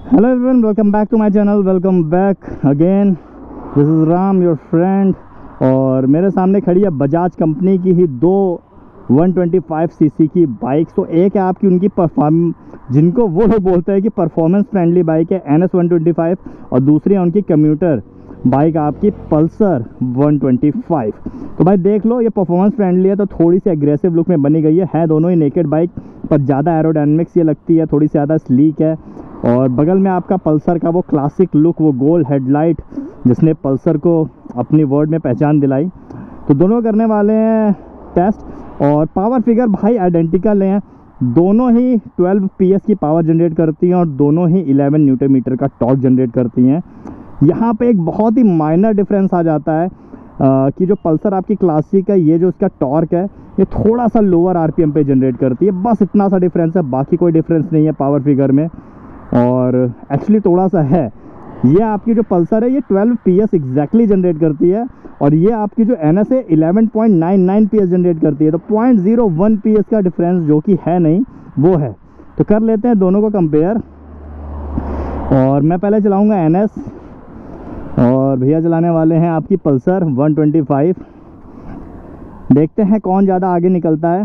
Hello everyone, welcome back to my channel. Welcome back again. This is Ram, your friend. और मेरे सामने खड़ी है बजाज कंपनी की ही दो 125 सीसी की बाइक्स। तो एक है आपकी उनकी जिनको वो लोग बोलते हैं कि परफॉर्मेंस फ्रेंडली बाइक है, NS 125, और दूसरी है उनकी कम्यूटर बाइक आपकी पल्सर 125। तो भाई देख लो, ये परफॉर्मेंस फ्रेंडली है तो थोड़ी सी एग्रेसिव लुक में बनी गई है दोनों ही नेकेड बाइक, पर ज़्यादा एरोडायनेमिक्स ये लगती है, थोड़ी सी ज़्यादा स्लीक है। और बगल में आपका पल्सर का वो क्लासिक लुक, वो गोल हेडलाइट जिसने पल्सर को अपनी वर्ड में पहचान दिलाई। तो दोनों करने वाले हैं टेस्ट, और पावर फिगर भाई आइडेंटिकल हैं। दोनों ही 12 PS की पावर जनरेट करती हैं और दोनों ही 11 न्यूटन मीटर का टॉर्क जनरेट करती हैं। यहाँ पे एक बहुत ही माइनर डिफरेंस आ जाता है कि जो पल्सर आपकी क्लासिक है, ये जो इसका टॉर्क है ये थोड़ा सा लोअर RPM पे जनरेट करती है, बस इतना सा डिफरेंस है, बाकी कोई डिफरेंस नहीं है पावर फिगर में। और एक्चुअली थोड़ा सा है, ये आपकी जो पल्सर है ये 12 PS एग्जैक्टली जनरेट करती है, और ये आपकी जो NS है 11.99 PS जनरेट करती है। तो 0.01 PS का डिफरेंस जो कि है नहीं, वो है। तो कर लेते हैं दोनों को कंपेयर। और मैं पहले चलाऊंगा NS और भैया चलाने वाले हैं आपकी पल्सर 125। देखते हैं कौन ज़्यादा आगे निकलता है।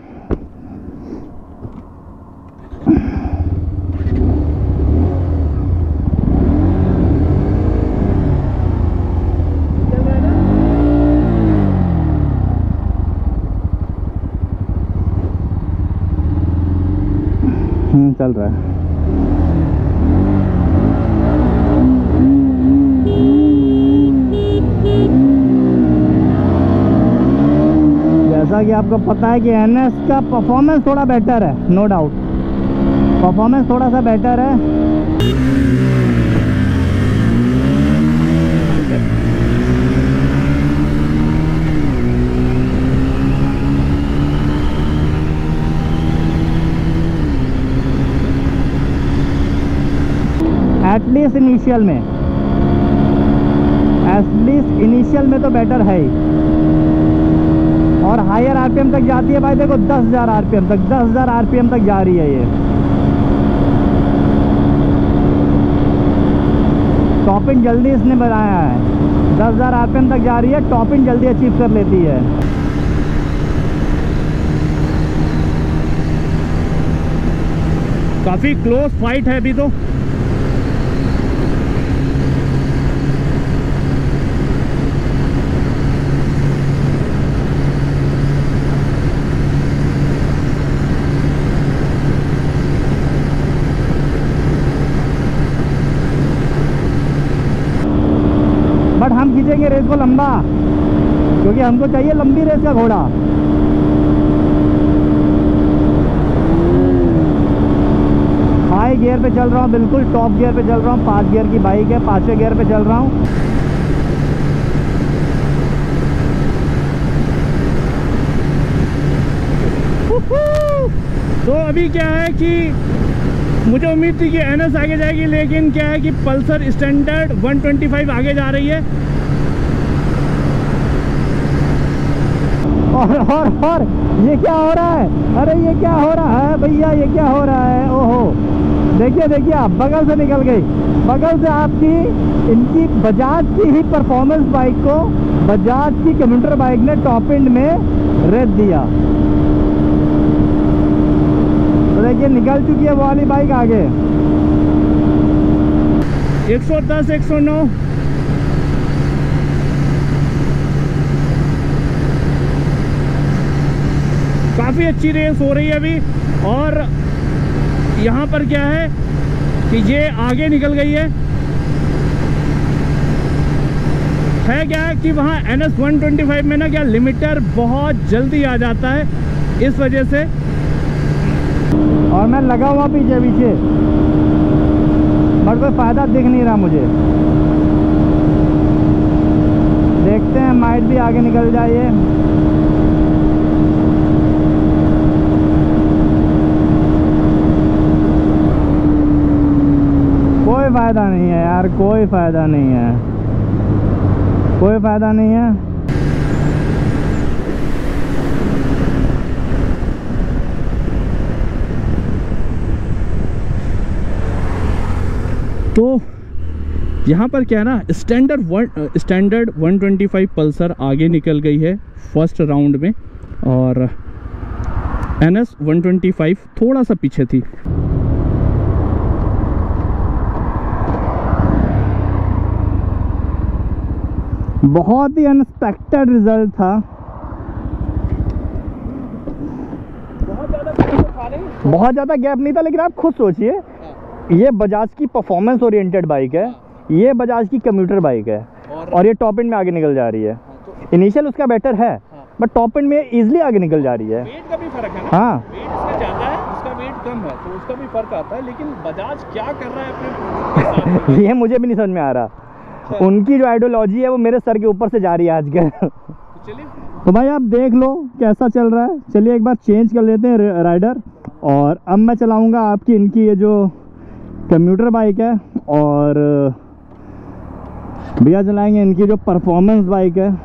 चल रहा है। जैसा कि आपको पता है कि NS का परफॉर्मेंस थोड़ा बेटर है, नो डाउट, परफॉर्मेंस थोड़ा सा बेटर है। एटलीस्ट इनिशियल में तो बेटर है ही। और हायर RPM तक जाती है भाई, देखो 10,000 RPM तक, 10,000 RPM तक जा रही है ये। टॉपिंग जल्दी इसने बनाया है, 10,000 RPM तक जा रही है, टॉपिंग जल्दी अचीव कर लेती है। काफ़ी क्लोज फाइट है अभी तो। बट हम खींचेंगे रेस को लंबा, क्योंकि हमको चाहिए लंबी रेस का घोड़ा। हाई गियर पे चल रहा हूँ, बिल्कुल टॉप गियर पे चल रहा हूँ। 5 गियर की बाइक है, 5वें गियर पे चल रहा हूँ। तो अभी क्या है कि मुझे उम्मीद थी कि NS आगे जाएगी, लेकिन क्या है कि पल्सर स्टैंडर्ड 125 आगे जा रही है। और ये क्या हो रहा है? अरे ये क्या हो रहा है भैया, ये क्या हो रहा है? ओहो, देखिए आप, बगल से निकल गई, बगल से आपकी इनकी बजाज की ही परफॉर्मेंस बाइक को बजाज की कम्यूटर बाइक ने टॉप एंड में रेत दिया। तो देखिए निकल चुकी है वो वाली बाइक आगे। 110, 109। काफ़ी अच्छी रेस हो रही है अभी। और यहाँ पर क्या है कि ये आगे निकल गई है क्या है कि वहाँ NS 125 में ना क्या लिमिटर बहुत जल्दी आ जाता है, इस वजह से। और मैं लगा हुआ पीछे बट कोई फ़ायदा दिख नहीं रहा मुझे। देखते हैं, माइट भी आगे निकल जाए। कोई फ़ायदा नहीं है यार, कोई फ़ायदा नहीं है, कोई फ़ायदा नहीं है। तो यहाँ पर क्या है ना, स्टैंडर्ड 125 पल्सर आगे निकल गई है फर्स्ट राउंड में, और NS 125 थोड़ा सा पीछे थी। बहुत ही अनएक्सपेक्टेड रिजल्ट था। बहुत ज़्यादा गैप नहीं था, लेकिन आप खुद सोचिए, ये बजाज की परफॉर्मेंस ओरिएंटेड बाइक है, ये बजाज की कम्यूटर बाइक है, और ये टॉप एंड में आगे निकल जा रही है। इनिशियल उसका बेटर है, बट टॉप एंड में इजीली आगे निकल जा रही है। वेट का भी फर्क है ना। हाँ, वेट इसका ज़्यादा है, उसका वेट कम है, तो उसका भी फर्क आता है। लेकिन बजाज क्या कर रहा है अपने साथ ये मुझे भी नहीं समझ में आ रहा। उनकी जो आइडियोलॉजी है वो मेरे सर के ऊपर से जा रही है आजकल। चलिए तो भाई आप देख लो कैसा चल रहा है। चलिए एक बार चेंज कर लेते हैं राइडर, और अब मैं चलाऊंगा आपकी इनकी ये जो कम्यूटर बाइक है, और भैया चलाएंगे इनकी जो परफॉर्मेंस बाइक है।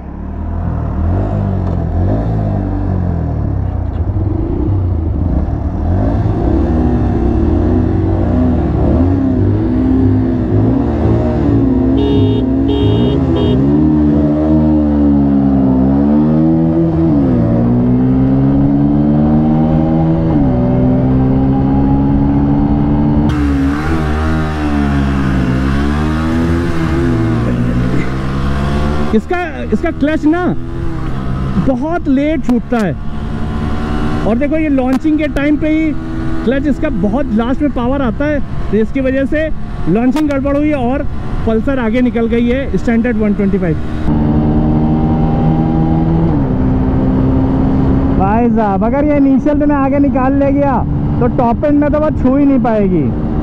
इसका क्लच ना बहुत लेट छूटता है, और देखो ये लॉन्चिंग के टाइम पे ही क्लच इसका बहुत लास्ट में पावर आता है, तो इसकी वजह से लॉन्चिंग गड़बड़ हुई और पल्सर आगे निकल गई है स्टैंडर्ड 125। भाई साहब अगर ये इनिशियल में आगे निकाल ले गया तो टॉप एंड में तो वो छू ही नहीं पाएगी।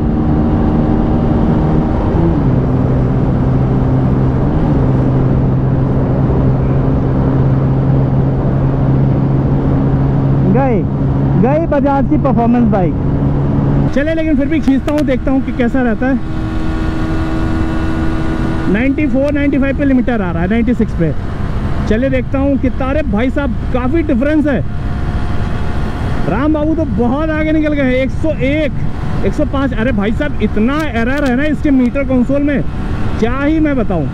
गई बजाज की परफॉर्मेंस बाइक। चले, लेकिन फिर भी खींचता हूँ, देखता हूँ कि कैसा रहता है। 94-95 पे लिमिटर आ रहा है, 96 पे। चले देखता हूँ कितना। अरे भाई साहब काफ़ी डिफरेंस है। राम बाबू तो बहुत आगे निकल गए हैं, 101, 105। अरे भाई साहब इतना एरर है ना इसके मीटर कंसोल में, क्या ही मैं बताऊँ।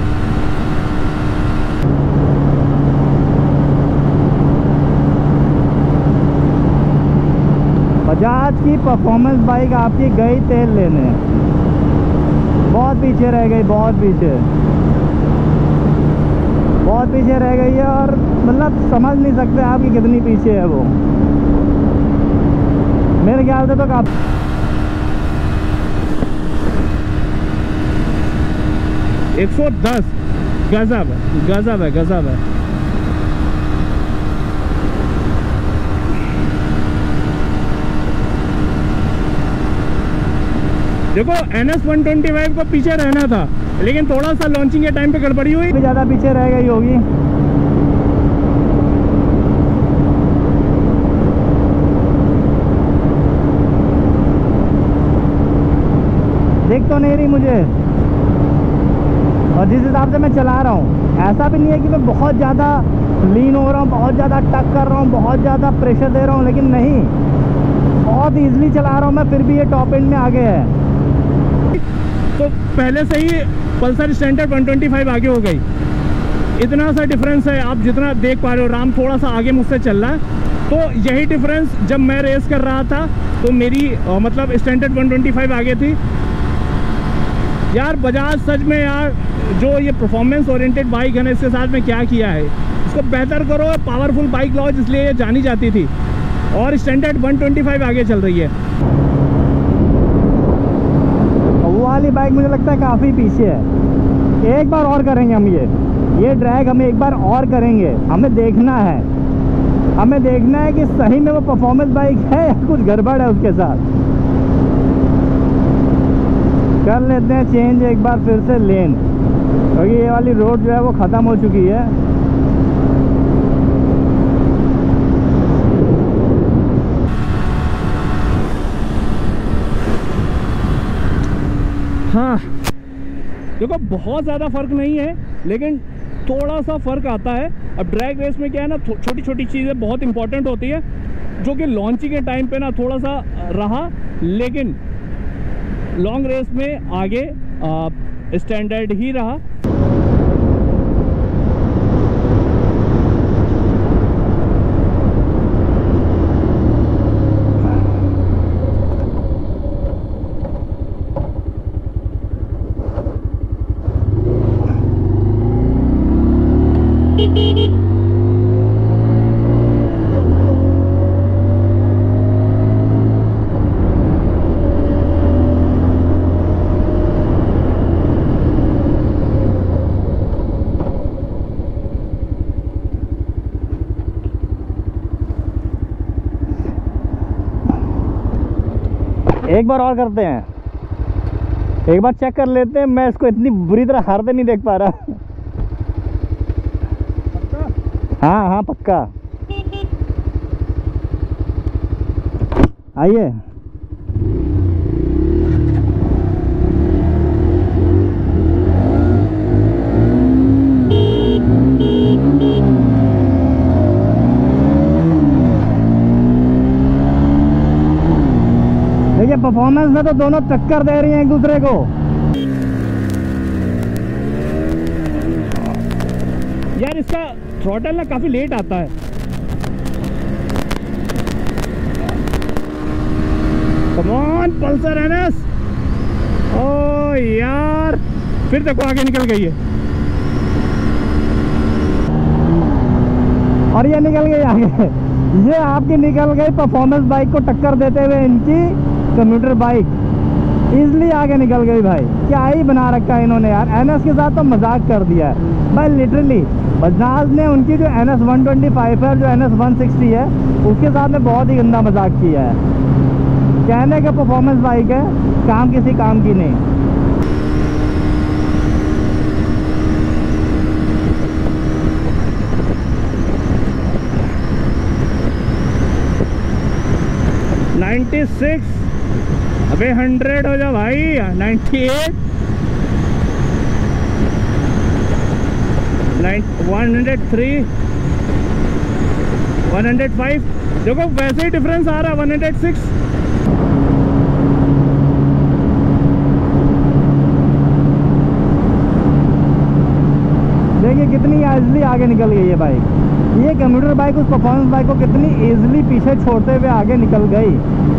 बजाज की परफॉर्मेंस बाइक आपकी गई तेल लेने, बहुत पीछे रह गई, बहुत पीछे रह गई है। और मतलब समझ नहीं सकते आप कि कितनी पीछे है वो। मेरे ख्याल से तो काफी 110 गजब है, गजब है, गजब है। देखो NS 125 को पीछे रहना था, लेकिन थोड़ा सा लॉन्चिंग के टाइम पे गड़बड़ी हुई, ज़्यादा पीछे रह गई होगी। देख तो नहीं रही मुझे, और जिस हिसाब से मैं चला रहा हूँ ऐसा भी नहीं है कि मैं बहुत ज़्यादा लीन हो रहा हूँ, बहुत ज़्यादा टक कर रहा हूँ, बहुत ज़्यादा प्रेशर दे रहा हूँ, लेकिन नहीं, बहुत ईजिली चला रहा हूँ मैं, फिर भी ये टॉप एंड में आगे है। तो पहले से ही पल्सर स्टैंडर्ड 125 आगे हो गई। इतना सा डिफरेंस है, आप जितना देख पा रहे हो। राम थोड़ा सा आगे मुझसे चल रहा है, तो यही डिफरेंस जब मैं रेस कर रहा था तो मेरी मतलब स्टैंडर्ड 125 आगे थी। यार बजाज सच में यार जो ये परफॉर्मेंस ओरिएंटेड बाइक है ना, इसके साथ में क्या किया है, इसको बेहतर करो, पावरफुल बाइक लाओ, इसलिए ये जानी जाती थी, और स्टैंडर्ड 125 आगे चल रही है। वो वाली बाइक मुझे लगता है काफ़ी पीछे है। एक बार और करेंगे हम ये ड्रैग हम एक बार और करेंगे। हमें देखना है कि सही में वो परफॉर्मेंस बाइक है या कुछ गड़बड़ है उसके साथ। कर लेते हैं चेंज एक बार फिर से लेन, क्योंकि ये वाली रोड जो है वो ख़त्म हो चुकी है। हाँ देखो बहुत ज़्यादा फ़र्क नहीं है, लेकिन थोड़ा सा फ़र्क आता है। अब ड्रैग रेस में क्या है ना, छोटी छोटी चीज़ें बहुत इंपॉर्टेंट होती है, जो कि लॉन्चिंग के टाइम पे ना थोड़ा सा रहा, लेकिन लॉन्ग रेस में आगे स्टैंडर्ड ही रहा। एक बार और करते हैं, एक बार चेक कर लेते हैं। मैं इसको इतनी बुरी तरह हारते नहीं देख पा रहा। हाँ हाँ पक्का, आइए। देखिए परफॉर्मेंस में तो दोनों टक्कर दे रही हैं एक दूसरे को। यार इसका थ्रॉटल ना काफी लेट आता है। Come on Pulsar NS. ओ यार फिर देखो आगे निकल गई है, और ये निकल गई आगे। ये आपकी निकल गई परफॉर्मेंस बाइक को टक्कर देते हुए इनकी कम्यूटर बाइक इजली आगे निकल गई। भाई क्या ही बना रखा है इन्होंने यार। एनएस के साथ तो मजाक कर दिया है भाई लिटरली। बजाज ने उनकी जो NS 125 है, जो NS 160 है, उसके साथ में बहुत ही गंदा मजाक किया है। कहने का परफॉर्मेंस बाइक है, काम किसी काम की नहीं। अबे 100 हो जा भाई। 98 103 105। देखो वैसे ही डिफरेंस आ रहा है। 106। देखिए कितनी इजली आगे निकल गई है बाइक। ये कम्यूटर बाइक उस परफॉर्मेंस बाइक को कितनी इजली पीछे छोड़ते हुए आगे निकल गई।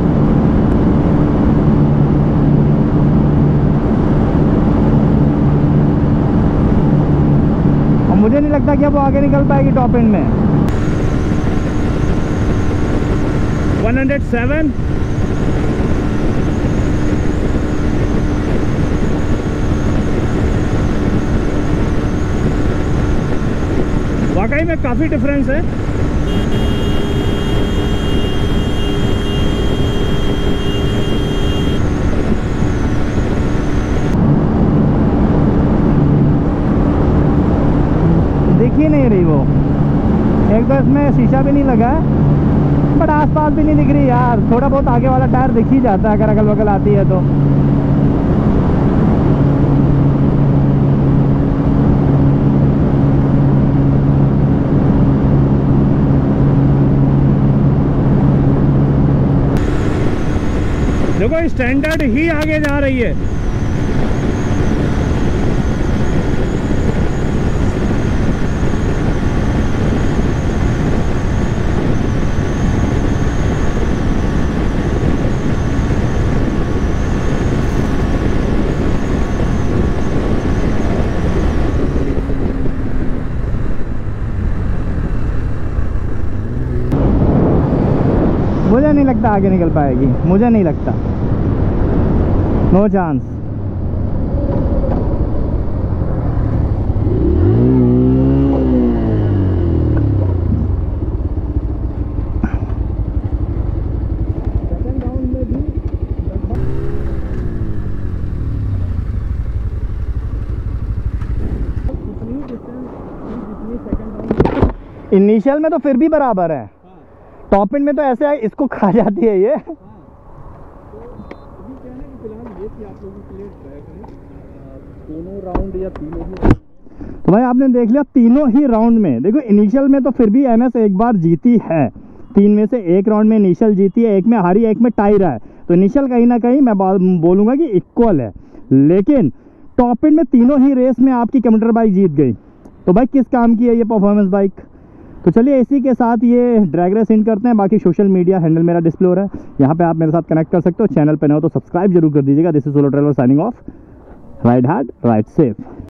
और मुझे नहीं लगता कि अब वो आगे निकल पाएगी टॉप एंड में। 107। वाकई में काफी डिफरेंस है। दिख ही नहीं रही वो। एक तो इसमें शीशा भी नहीं लगा है, बट आसपास भी नहीं दिख रही यार। थोड़ा बहुत आगे वाला टायर दिख ही जाता है अगर अगल बगल आती है तो। देखो स्टैंडर्ड ही आगे जा रही है। मुझे नहीं लगता आगे निकल पाएगी, मुझे नहीं लगता। No chance. इनिशियल में तो फिर भी बराबर है, टॉप एंड में तो ऐसे है इसको खा जाती है ये। दोनों राउंड या तीनों ही। तो भाई आपने देख लिया तीनों ही राउंड में। देखो इनिशियल में तो फिर भी NS एक बार जीती है, तीन में से एक राउंड में इनिशियल जीती है, एक में हारी, एक में टाई रहा है। तो इनिशियल कहीं ना कहीं मैं बोलूँगा कि इक्वल है, लेकिन टॉप एंड में तीनों ही रेस में आपकी कम्यूटर बाइक जीत गई। तो भाई किस काम की है ये परफॉर्मेंस बाइक। तो चलिए इसी के साथ ये ड्रैग रेस एंड करते हैं। बाकी सोशल मीडिया हैंडल मेरा डिस्प्ले हो रहा है, यहाँ पे आप मेरे साथ कनेक्ट कर सकते हो। चैनल पे न हो तो सब्सक्राइब जरूर कर दीजिएगा। This is solo traveller signing off. Ride hard, ride safe.